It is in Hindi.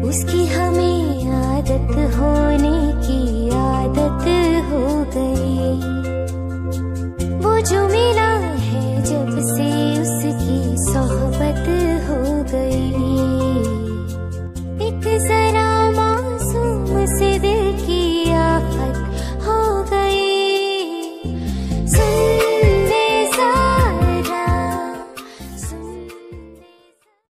उसकी हमें आदत होने की आदत हो गई। वो जो मिला है जब से उसकी सोहबत हो गई। एक